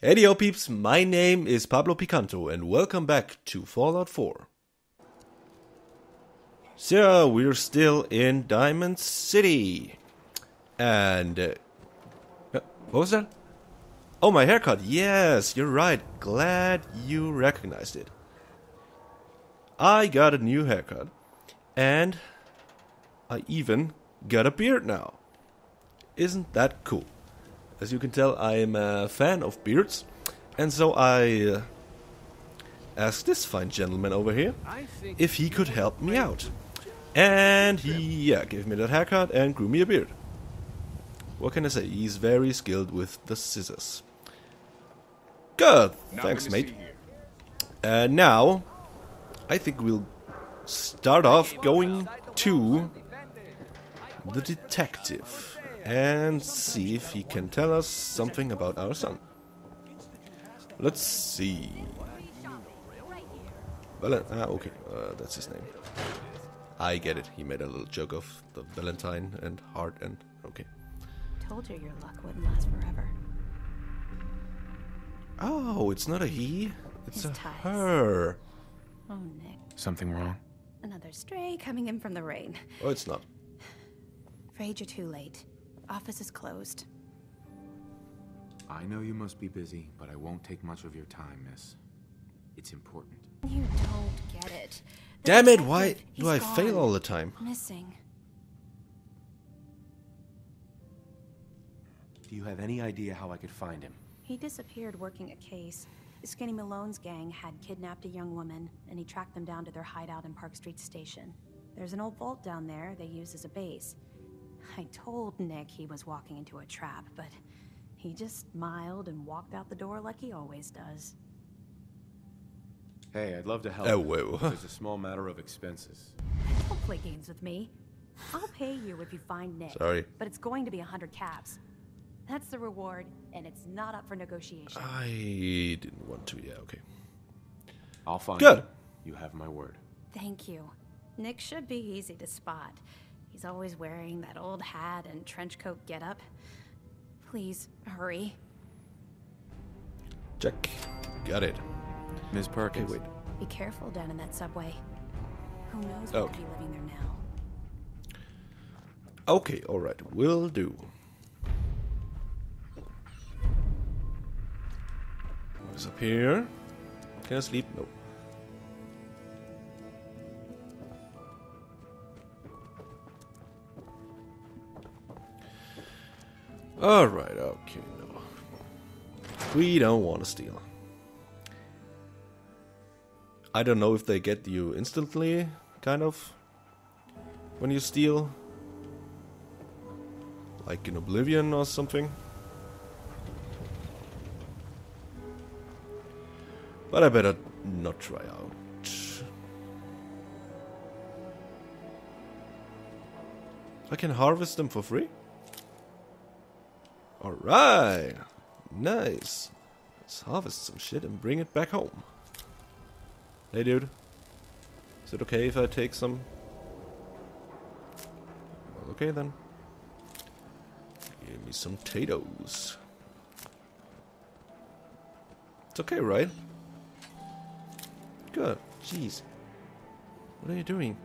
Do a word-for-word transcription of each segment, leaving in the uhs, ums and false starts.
Hey yo peeps, my name is Pablo Picanto and welcome back to Fallout four. So, we're still in Diamond City. And... Uh, what was that? Oh, my haircut. Yes, you're right. Glad you recognized it. I got a new haircut. And I even got a beard now. Isn't that cool? As you can tell, I am a fan of beards. And so I uh, asked this fine gentleman over here if he could help me out. And he, yeah, gave me that haircut and grew me a beard. What can I say? He's very skilled with the scissors. Good. Thanks, mate. And now, I think we'll start off going to the detective and see if he can tell us something about our son. Let's see. Well, ah, okay, uh, that's his name. I get it. He made a little joke of the Valentine and heart and okay. Told you your luck wouldn't last forever. Oh, it's not a he. It's His a ties. her. Oh, Nick. Something wrong? Another stray coming in from the rain. Oh, it's not. Afraid you're too late. Office is closed. I know you must be busy, but I won't take much of your time, miss. It's important. You don't get it. The Damn it! detective, Why he's do I gone. fail all the time? Missing. Do you have any idea how I could find him? He disappeared working a case. Skinny Malone's gang had kidnapped a young woman, and he tracked them down to their hideout in Park Street Station. There's an old vault down there they use as a base. I told Nick he was walking into a trap, but he just smiled and walked out the door like he always does. Hey, I'd love to help. Oh, whoa. It's a small matter of expenses. Don't play games with me. I'll pay you if you find Nick. Sorry. But it's going to be a hundred caps. That's the reward, and it's not up for negotiation. I didn't want to. Yeah, okay. I'll find Good. him. You have my word. Thank you. Nick should be easy to spot. He's always wearing that old hat and trench coat getup. Please, hurry. Check. Got it. Miss Okay, Perkins. wait. Be careful down in that subway. Who knows what Okay. could be living there now? Okay, alright. Will do. What is up here? Can I sleep? No. Alright, okay, no. We don't want to steal. I don't know if they get you instantly, kind of, when you steal. Like in Oblivion or something. But I better not try out. I can harvest them for free? Alright! Nice! Let's harvest some shit and bring it back home. Hey dude. Is it okay if I take some? Well, okay then. Give me some potatoes. It's okay, right? Good. Jeez. What are you doing?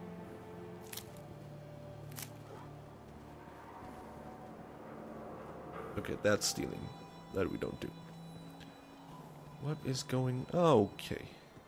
Okay, that's stealing. That we don't do. What is going... Okay.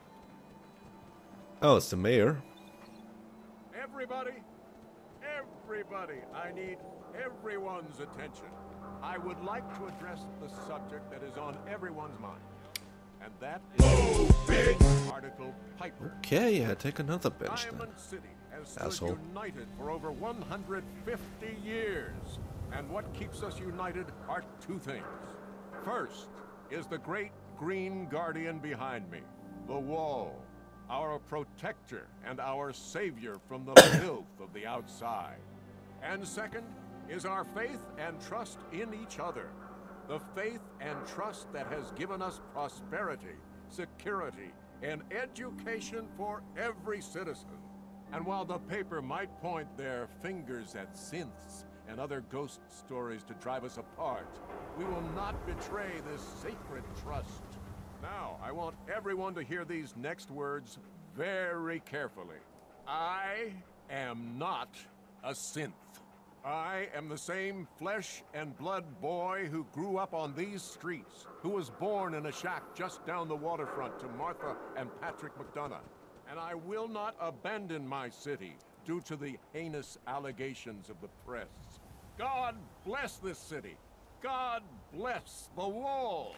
Oh, it's the mayor. Everybody, everybody, I need everyone's attention. I would like to address the subject that is on everyone's mind. And that is big Article Piper. Okay, I take another bench then. Diamond City has stood Asshole. united for over one hundred fifty years. And what keeps us united are two things. First is the great green guardian behind me, the wall, our protector and our savior from the filth of the outside. And second is our faith and trust in each other. The faith and trust that has given us prosperity, security, and education for every citizen. And while the paper might point their fingers at synths, and other ghost stories to drive us apart. We will not betray this sacred trust. Now, I want everyone to hear these next words very carefully. I am not a synth. I am the same flesh and blood boy who grew up on these streets, who was born in a shack just down the waterfront to Martha and Patrick McDonough. And I will not abandon my city due to the heinous allegations of the press. God bless this city. God bless the wall.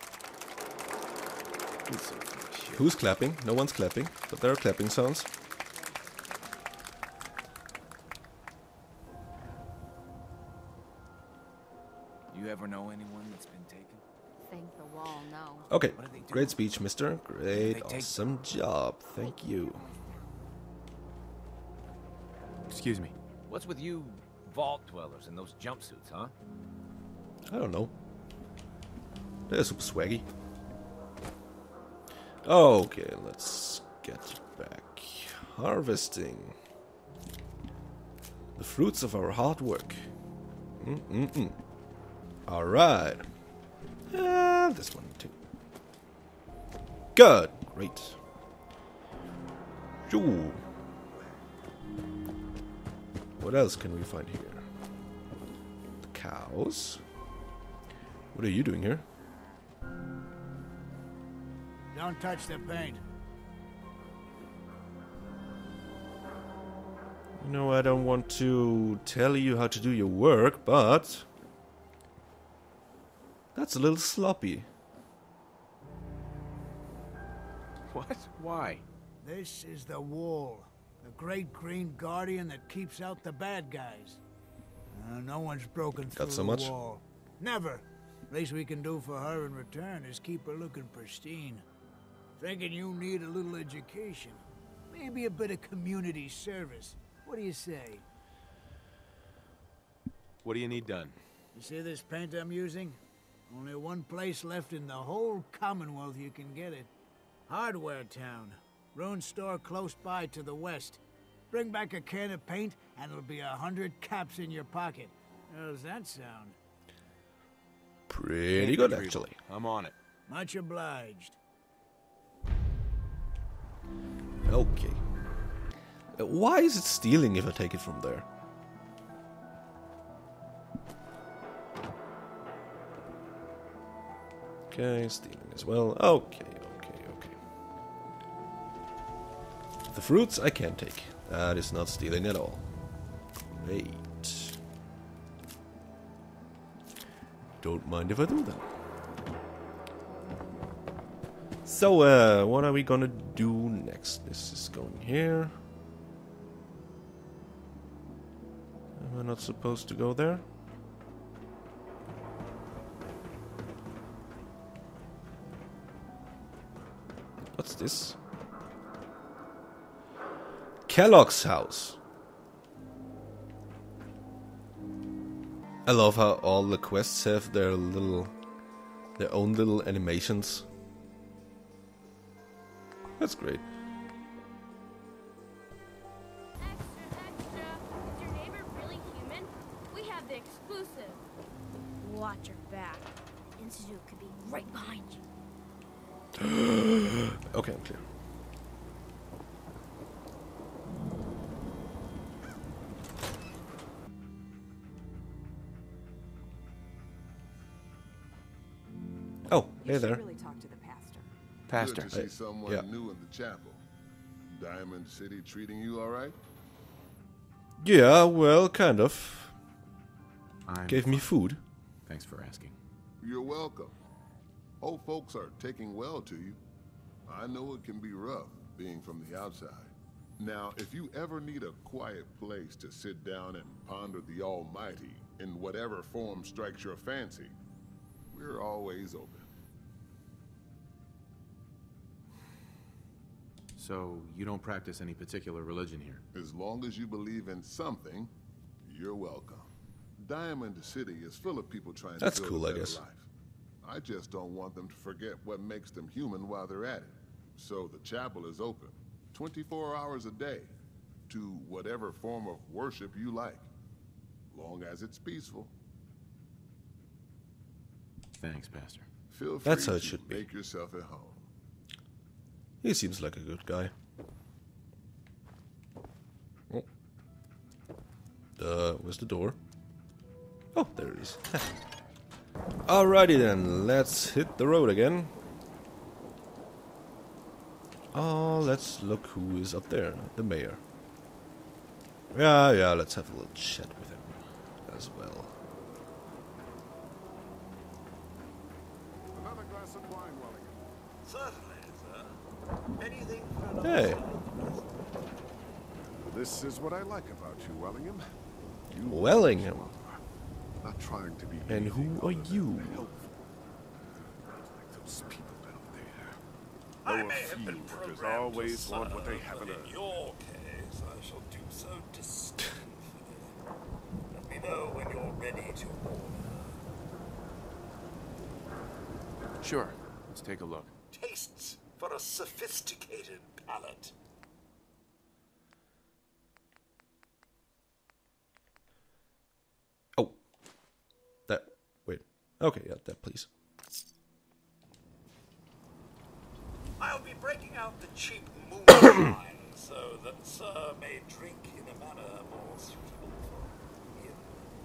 Who's clapping? No one's clapping, but there are clapping sounds. You ever know anyone that's been taken? Think the wall, no. Okay, great speech, mister. Great, awesome job. Thank you. Excuse me. What's with you vault dwellers in those jumpsuits, huh? I don't know. They're super swaggy. Okay, let's get back. Harvesting the fruits of our hard work. Mm-mm-mm. Alright. And this one too. Good. Great. Ooh. What else can we find here? The cows. What are you doing here? Don't touch the paint. You know, I don't want to tell you how to do your work, but that's a little sloppy. What? Why? This is the wall. The great green guardian that keeps out the bad guys. Uh, no one's broken through Got so the much? wall. Never. Least we can do for her in return is keep her looking pristine. Thinking you need a little education. Maybe a bit of community service. What do you say? What do you need done? You see this paint I'm using? Only one place left in the whole Commonwealth you can get it. Hardware Town. Ruin store close by to the west. Bring back a can of paint and it'll be a hundred caps in your pocket. How does that sound? Pretty good, actually. I'm on it. Much obliged. Okay. Uh, Why is it stealing if I take it from there? Okay, stealing as well. Okay, okay, okay. The fruits I can take. That is not stealing at all. Great. Don't mind if I do that. So, uh, what are we gonna do next? This is going here. Am I not supposed to go there? What's this? Kellogg's house. I love how all the quests have their little, their own little animations. That's great. Extra, extra. Is your neighbor really human? We have the exclusive. Watch your back. Institute could be right behind you. Okay, I'm clear. Oh, hey You should there. really talk to the pastor. Pastor. Good to see I- someone yeah. new in the chapel. Diamond City treating you all right? Yeah, well, kind of. I'm Gave me fine. food. Thanks for asking. You're welcome. Old folks are taking well to you. I know it can be rough being from the outside. Now, if you ever need a quiet place to sit down and ponder the Almighty in whatever form strikes your fancy, we're always open. So, you don't practice any particular religion here? As long as you believe in something, you're welcome. Diamond City is full of people trying That's to build cool, a I better guess. life. I just don't want them to forget what makes them human while they're at it. So the chapel is open, twenty-four hours a day, to whatever form of worship you like. long as it's peaceful. Thanks, Pastor. Feel free That's how it to should be. make yourself at home. He seems like a good guy. Oh. Uh, where's the door? Oh, there it is. Alrighty then, let's hit the road again. Oh, let's look who is up there. The mayor. Yeah, yeah, let's have a little chat with him as well. Another glass of wine, Wellingham. Certainly, sir. Anything for Hey. This is what I like about you, Wellingham. You Wellingham. are not trying to be. And who anything are other than you? helpful. Like those people down there. I Lower may have field been workers programmed always to want what they serve, haven't but in earned. your case, I shall do so disdainfully. Let me know when you're ready to order. Sure. Let's take a look. Tastes for a sophisticated palate. Oh. That. Wait. Okay, yeah, that please. I'll be breaking out the cheap moonshine so that Sir may drink in a manner more suitable for him.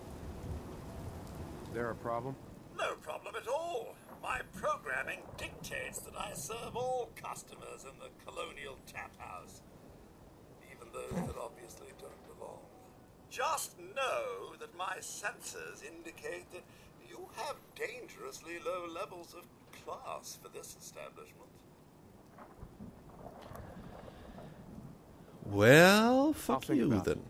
Is there a problem? No problem at all. My programming dictates that I serve all customers in the Colonial Tap House, even those that obviously don't belong. Just know that my sensors indicate that you have dangerously low levels of class for this establishment. Well, fuck think you about then.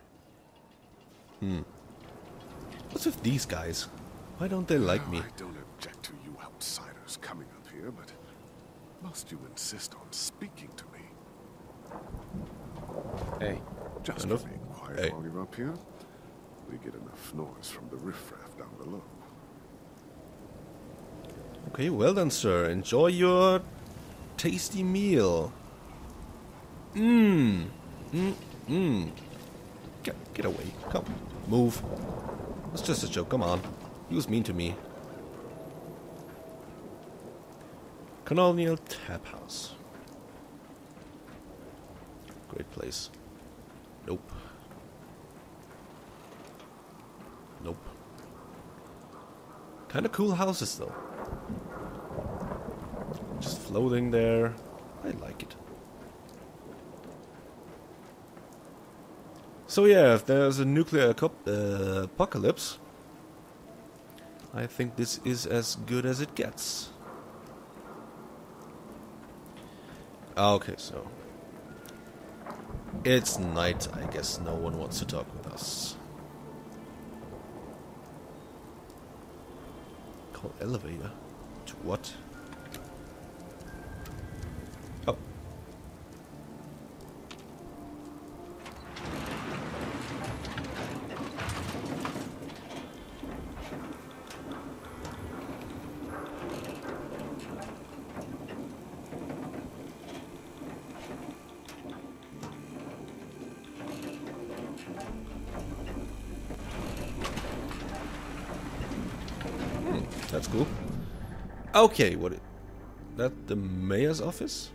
Hmm. What's with these guys? Why don't they like me? I don't object to you outsiders coming up here, but must you insist on speaking to me? Hey. Just Enough. remain quiet Hey. while you're up here. We get enough noise from the riffraff down below. Okay, well then, sir. Enjoy your tasty meal. Mmm. Mmm. Mmm. Get, get away. Come. Move. It's just a joke. Come on. He was mean to me. Colonial Tap House. Great place. Nope. Nope. Kind of cool houses though. Just floating there. I like it. So yeah, if there's a nuclear uh, apocalypse, I think this is as good as it gets. Okay, so it's night. I guess no one wants to talk with us. Call elevator. To what? Oh. That's cool. Okay, what? It, that the mayor's office?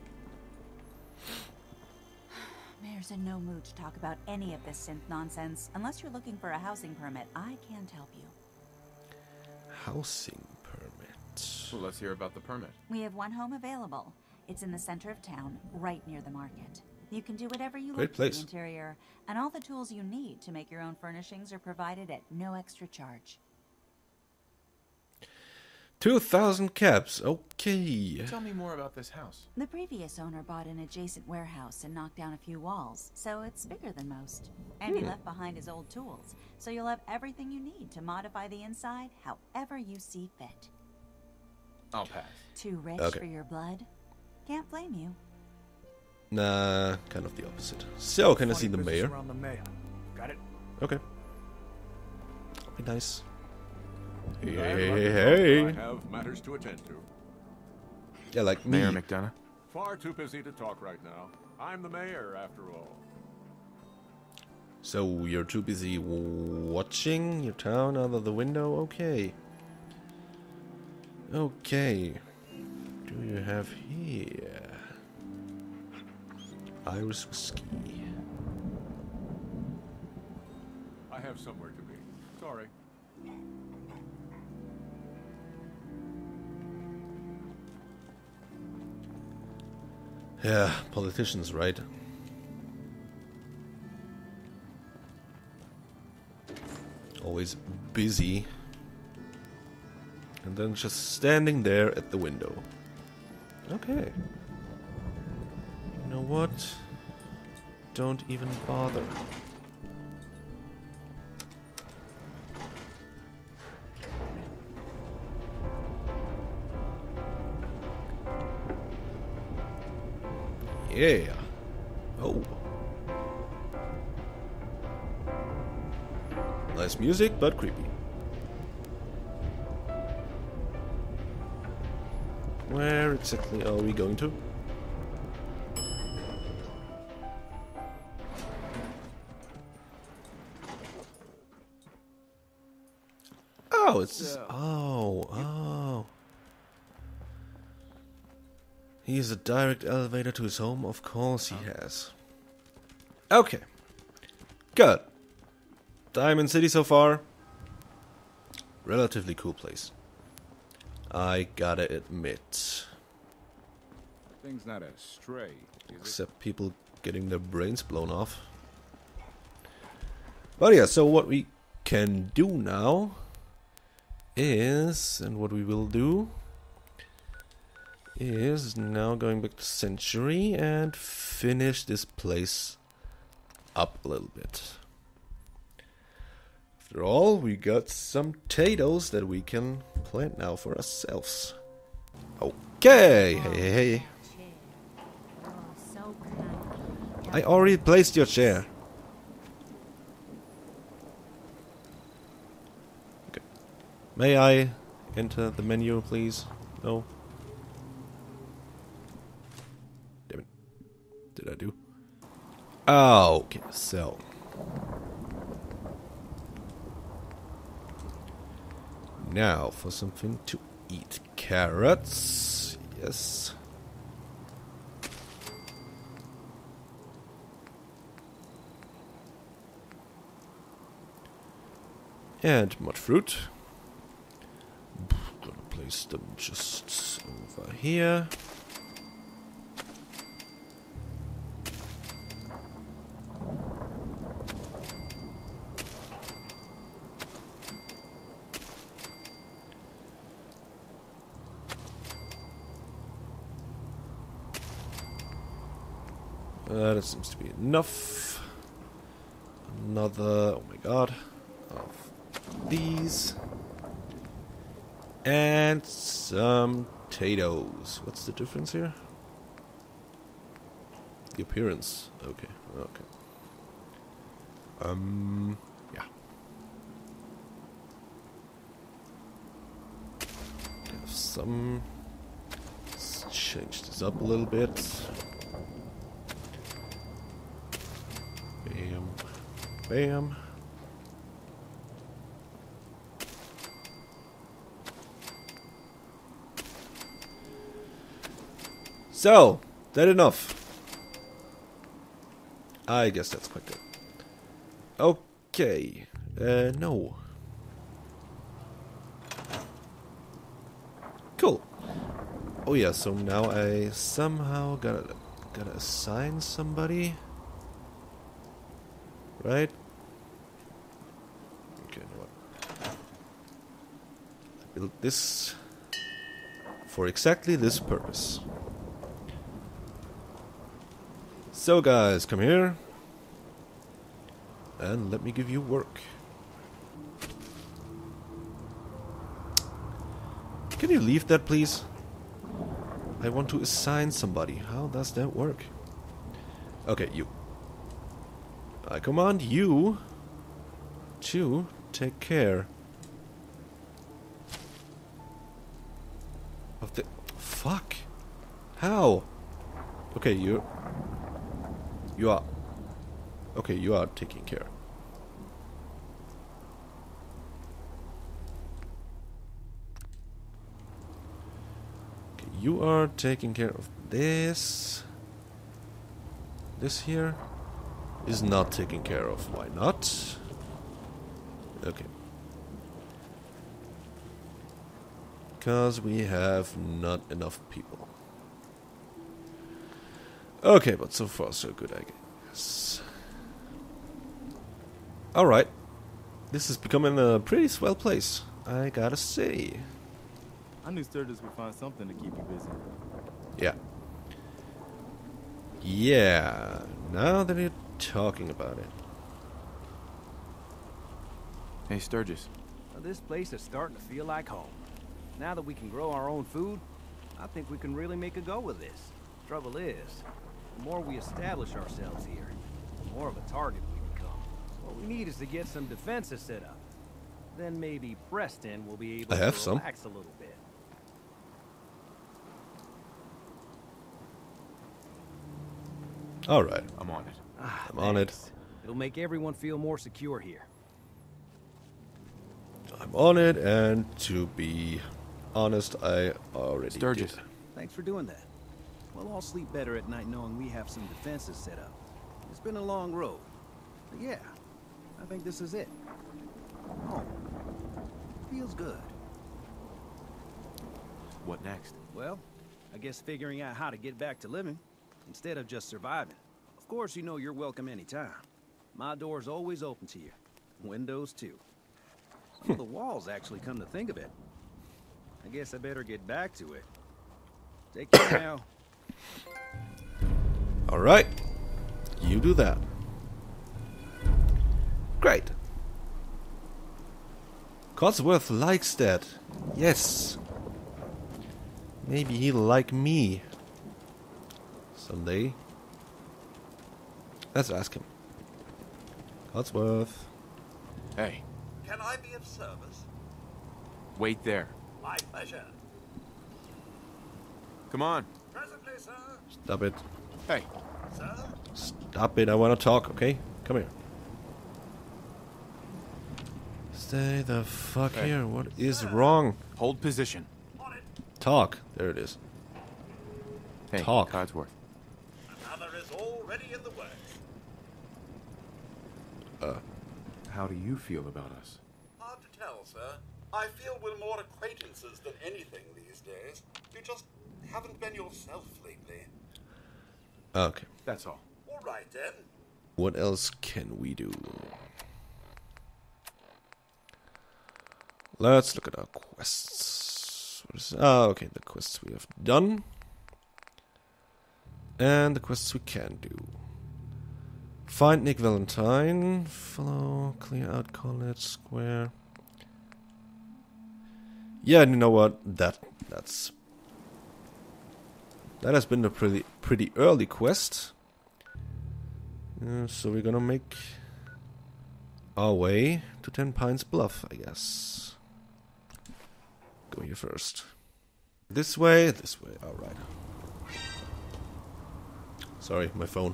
Mayor's in no mood to talk about any of this synth nonsense. Unless you're looking for a housing permit, I can't help you. Housing permit. Well, let's hear about the permit. We have one home available. It's in the center of town, right near the market. You can do whatever you Great like place. to the interior, and all the tools you need to make your own furnishings are provided at no extra charge. Two thousand caps. Okay. Tell me more about this house. The previous owner bought an adjacent warehouse and knocked down a few walls, so it's bigger than most. And he left behind his old tools, so you'll have everything you need to modify the inside however you see fit. I'll pass. Too rich Okay. for your blood? Can't blame you. Nah, kind of the opposite. So, can I see the Funny business mayor? around the mayor. Got it? Okay. Be nice. Hey, And hey, let me hey, know hey. I have matters to attend to. Yeah, like me. Mayor McDonough? Far too busy to talk right now. I'm the mayor, after all. So you're too busy watching your town out of the window? Okay. Okay. Do you have here? Irish whiskey. I have somewhere to be. Sorry. Yeah, politicians, right? Always busy. And then just standing there at the window. Okay. You know what? Don't even bother. Yeah. Oh. Nice music, but creepy. Where exactly are we going to? Oh, it's... Oh, oh. He has a direct elevator to his home? Of course he has. Okay. Good. Diamond City so far. Relatively cool place. I gotta admit. Thing's not as stray, is it? Except people getting their brains blown off. But yeah, so what we can do now is, and what we will do, is now going back to Century and finish this place up a little bit. After all, we got some potatoes that we can plant now for ourselves. Okay, hey, hey, hey. I already placed your chair. Okay. May I enter the menu, please? No? Damn it. Did I do? Oh, okay, so. Now for something to eat. Carrots. Yes. And mud fruit. Gonna place them just over here. Uh, that seems to be enough. Another, oh my god, of these. And some potatoes. What's the difference here? The appearance. Okay, okay. Um, yeah. Have some. Let's change this up a little bit. Bam. Bam. So, that enough? I guess that's quite good. Okay. Uh, no. Cool. Oh yeah, so now I somehow gotta, gotta assign somebody. Right? Okay, you know what? I built this for exactly this purpose. So guys, come here. And let me give you work. Can you leave that, please? I want to assign somebody. How does that work? Okay, you. I command you to take care of the... Fuck. How? Okay, you... You are... Okay, you are taking care. Okay, you are taking care of this. This here is not taken care of. Why not? Okay. Because we have not enough people. Okay, but so far so good, I guess. Alright. This is becoming a pretty swell place, I gotta say. I knew Sturgis would find something to keep you busy. Yeah. Yeah, now that you're talking about it. Hey, Sturgis. Well, this place is starting to feel like home. Now that we can grow our own food, I think we can really make a go with this. Trouble is, the more we establish ourselves here, the more of a target we become. What we need is to get some defenses set up. Then maybe Preston will be able I have to some. relax a little bit. Alright, I'm on it. Ah, I'm on it. thanks. It'll make everyone feel more secure here. I'm on it, and to be honest, I already Sturgis. did. Thanks for doing that. We'll all sleep better at night knowing we have some defenses set up. It's been a long road. But yeah, I think this is it. Home. Feels good. What next? Well, I guess figuring out how to get back to living, instead of just surviving. Of course, you know you're welcome anytime. My door's always open to you. Windows, too. Some of the walls, actually, come to think of it. I guess I better get back to it. Take care now. Alright, you do that. Great. Codsworth likes that. Yes. Maybe he'll like me someday. Let's ask him. Codsworth. Hey, Can I be of service? wait there. My pleasure. Come on. Presently, sir. Stop it. Hey, Sir? Stop it. I want to talk, okay? Come here. Stay the fuck Hey. here. What is wrong? hold position. On it. Talk. There it is. Hey, Talk. Codsworth. Another is already in the works. Uh, How do you feel about us? Hard to tell, sir. I feel we're more acquaintances than anything these days. You just haven't been yourself lately. okay. That's all. All right, then. What else can we do? Let's look at our quests. What is, ah, okay, the quests we have done. And the quests we can do. Find Nick Valentine. Follow, clear out College Square. Yeah, and you know what? That that's that has been a pretty pretty early quest. Uh, so we're gonna make our way to Ten Pines Bluff, I guess. Go here first. This way, this way. All right. Sorry, my phone.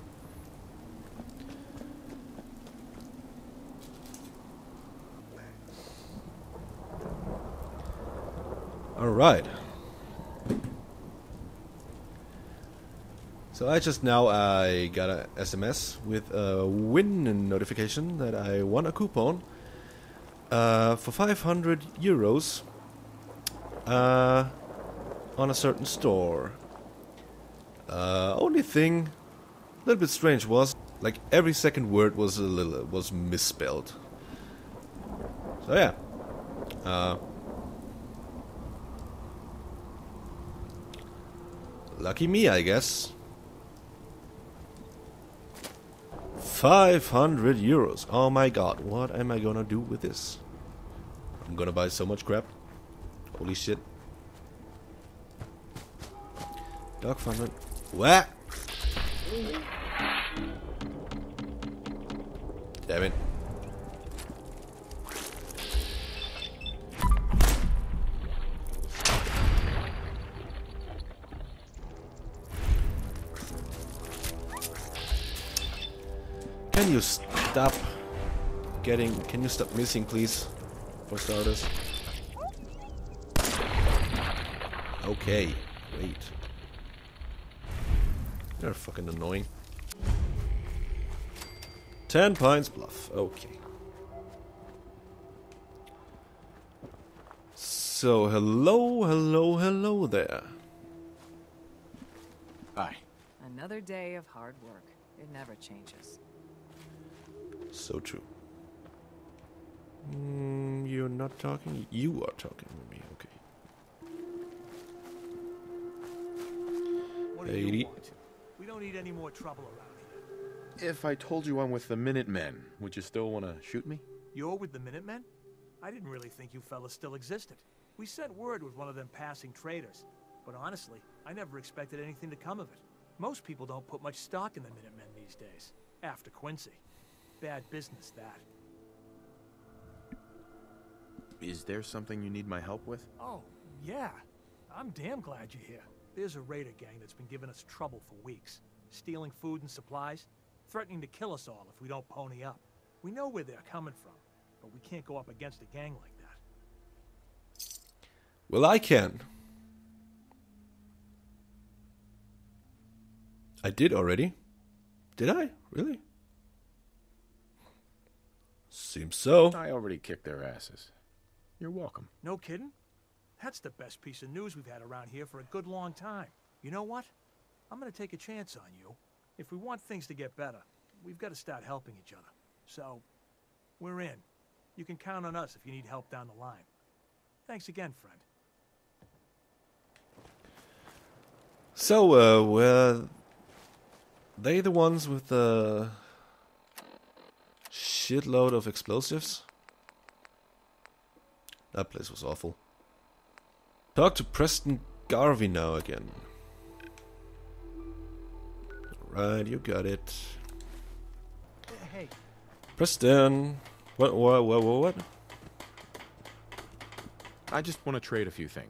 All right. So I just now I got a S M S with a win notification that I won a coupon uh, for five hundred euros uh, on a certain store. Uh, only thing, a little bit strange was like every second word was a little was misspelled. So yeah. Uh, lucky me, I guess. five hundred euros. Oh my god, what am I gonna do with this? I'm gonna buy so much crap. Holy shit. Dog funded. What? Damn it. Can you stop getting... Can you stop missing, please? For starters. Okay, wait. You're fucking annoying. Ten points bluff. Okay. So, hello, hello, hello there. Hi. Another day of hard work. It never changes. So true. Mm, you're not talking? You are talking with me, okay. What do you want? We don't need any more trouble around here. If I told you I'm with the Minutemen, would you still want to shoot me? You're with the Minutemen? I didn't really think you fellas still existed. We sent word with one of them passing traders. But honestly, I never expected anything to come of it. Most people don't put much stock in the Minutemen these days. After Quincy. Bad business, that. Is there something you need my help with? Oh, yeah. I'm damn glad you're here. There's a raider gang that's been giving us trouble for weeks. Stealing food and supplies. Threatening to kill us all if we don't pony up. We know where they're coming from. But we can't go up against a gang like that. Well, I can. I did already. Did I? Really? Seems so. I already kicked their asses. You're welcome. No kidding? That's the best piece of news we've had around here for a good long time. You know what? I'm gonna take a chance on you. If we want things to get better, we've got to start helping each other. So, we're in. You can count on us if you need help down the line. Thanks again, friend. So, uh, were they the ones with the shitload of explosives? That place was awful. Talk to Preston Garvey now again. Alright, you got it. Hey. Preston. What, what, what, what, what? I just want to trade a few things.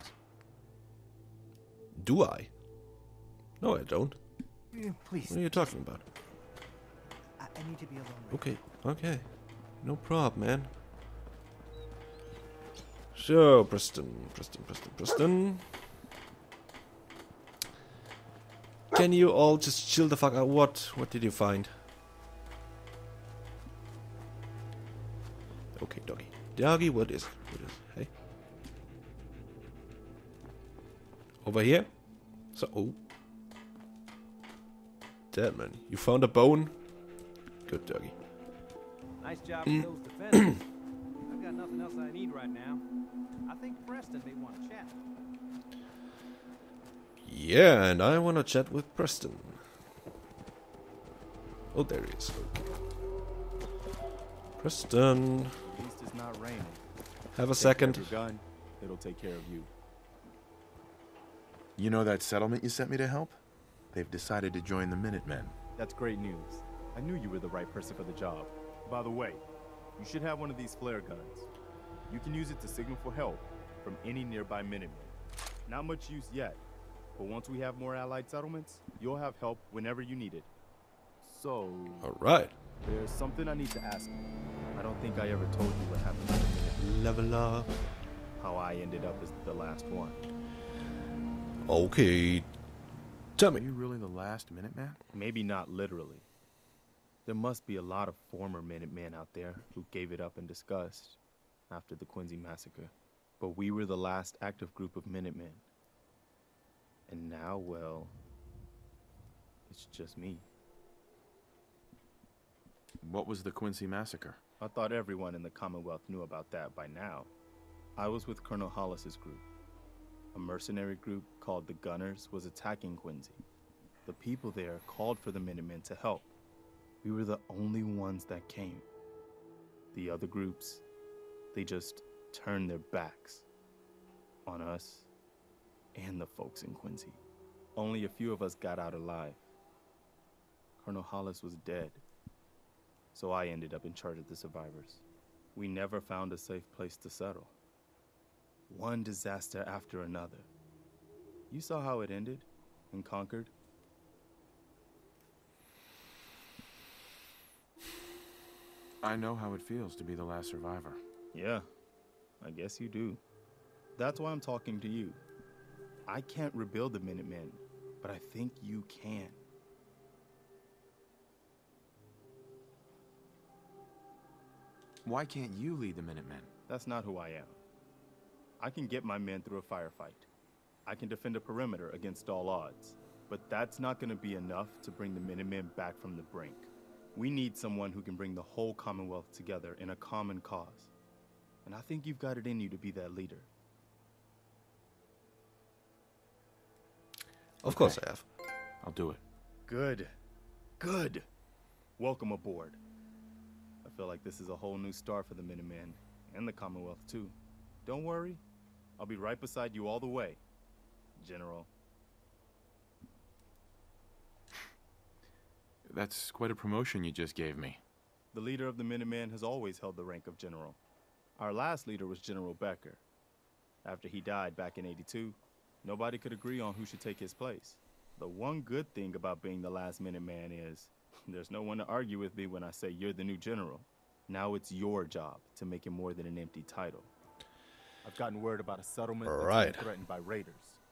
Do I? No, I don't. Yeah, please. What are you talking about? I, I need to be alone. Okay, okay. No problem, man. So, Preston, Preston, Preston, Preston. Can you all just chill the fuck out? What? What did you find? Okay, doggy. Doggy, what is it? What is it? Hey? Over here? So, oh. Dead man. You found a bone? Good, doggy. Nice job with those defenders. I've got nothing else I need right now. I think Preston may want to chat. Yeah, and I want to chat with Preston. Oh, there he is. Okay. Preston. At least it's not raining. Have a Take second. care of your gun. It'll take care of you. You know that settlement you sent me to help? They've decided to join the Minutemen. That's great news. I knew you were the right person for the job. By the way, you should have one of these flare guns. You can use it to signal for help from any nearby Minutemen. Not much use yet, but once we have more allied settlements, you'll have help whenever you need it. So... Alright. There's something I need to ask you. I don't think I ever told you what happened to the Minutemen. Level up. How I ended up as the last one. Okay. Tell me. Are you really the last Minuteman? Maybe not literally. There must be a lot of former Minutemen out there who gave it up in disgust after the Quincy massacre. But we were the last active group of Minutemen. And now, well, it's just me. What was the Quincy massacre? I thought everyone in the Commonwealth knew about that by now. I was with Colonel Hollis's group. A mercenary group called the Gunners was attacking Quincy. The people there called for the Minutemen to help. We were the only ones that came. The other groups, they just turned their backs on us and the folks in Quincy. Only a few of us got out alive. Colonel Hollis was dead, so I ended up in charge of the survivors. We never found a safe place to settle. One disaster after another. You saw how it ended in Concord? I know how it feels to be the last survivor. Yeah, I guess you do. That's why I'm talking to you. I can't rebuild the Minutemen, but I think you can. Why can't you lead the Minutemen? That's not who I am. I can get my men through a firefight. I can defend a perimeter against all odds. But that's not going to be enough to bring the Minutemen back from the brink. We need someone who can bring the whole Commonwealth together in a common cause. And I think you've got it in you to be that leader. Of course I have. I'll do it. Good. Good. Welcome aboard. I feel like this is a whole new start for the Minutemen, and the Commonwealth too. Don't worry. I'll be right beside you all the way, General. That's quite a promotion you just gave me. The leader of the Minutemen has always held the rank of General. Our last leader was General Becker. After he died back in eighty-two, nobody could agree on who should take his place. The one good thing about being the last Minuteman is there's no one to argue with me when I say you're the new general. Now it's your job to make it more than an empty title. I've gotten word about a settlement that's Right. being threatened by raiders.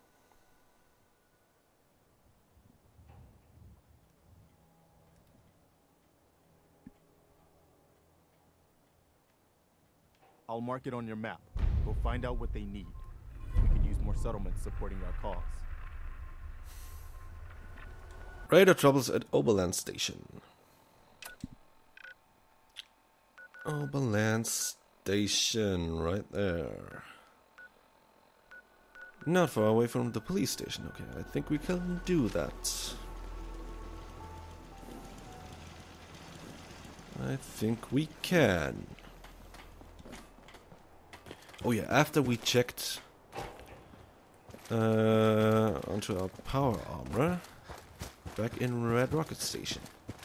I'll mark it on your map. Go find out what they need. We can use more settlements supporting our cause. Raider troubles at Oberland Station. Oberland Station, right there. Not far away from the police station. Okay, I think we can do that. I think we can. Oh yeah, after we checked uh, onto our power armor back in Red Rocket Station.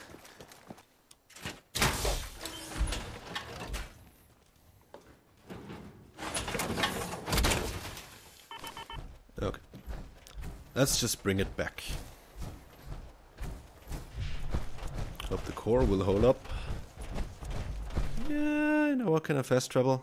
Okay. Let's just bring it back. Hope the core will hold up. Yeah, I know what kind of fast travel.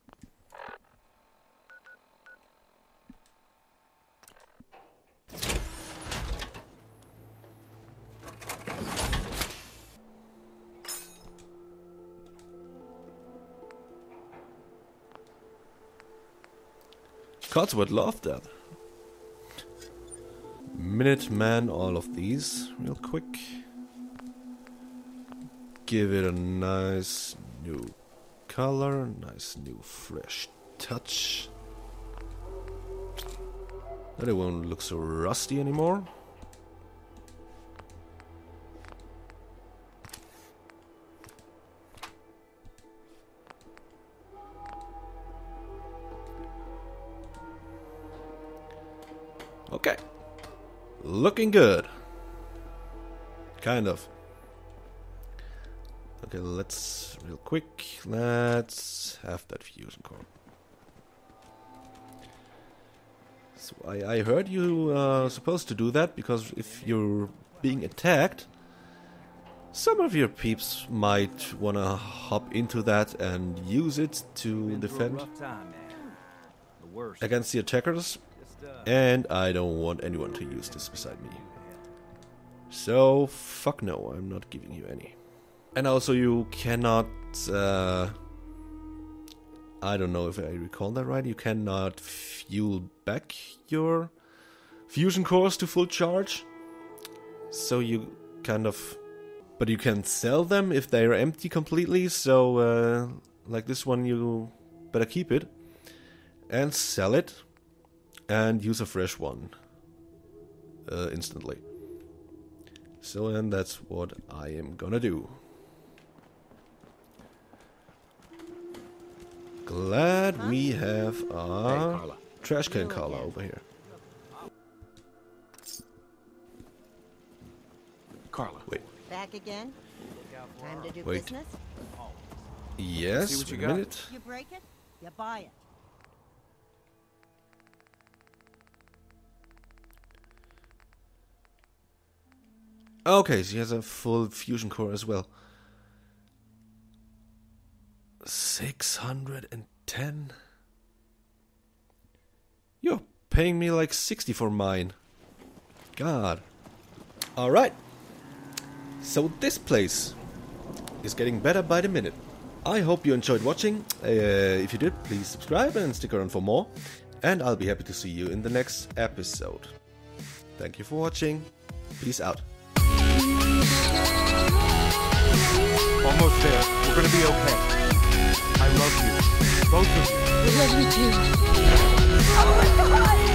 Gods would love that. Minuteman, all of these, real quick. Give it a nice new color, nice new fresh touch. That it won't look so rusty anymore. Okay. Looking good. Kind of. Okay, let's, real quick, let's have that fusion core. So I, I heard you are supposed to do that, because if you're being attacked, some of your peeps might want to hop into that and use it to defend against the attackers. And I don't want anyone to use this beside me. So, fuck no, I'm not giving you any. And also you cannot, uh, I don't know if I recall that right, you cannot fuel back your fusion cores to full charge. So you kind of, but you can sell them if they are empty completely, so uh, like this one you better keep it and sell it. And use a fresh one uh, instantly. So then that's what I am gonna do. Glad we have a hey, trash can Carla over here. Carla. Wait. Back again? Time to do Wait. business? Yes, See what you a got. minute. You break it, you buy it. Okay, she has a full fusion core as well. six hundred ten? You're paying me like sixty for mine. God. Alright. So this place is getting better by the minute. I hope you enjoyed watching. Uh, if you did, please subscribe and stick around for more. And I'll be happy to see you in the next episode. Thank you for watching. Peace out. Almost there. We're gonna be okay. I love you. Both of you. I love you too. Oh my god!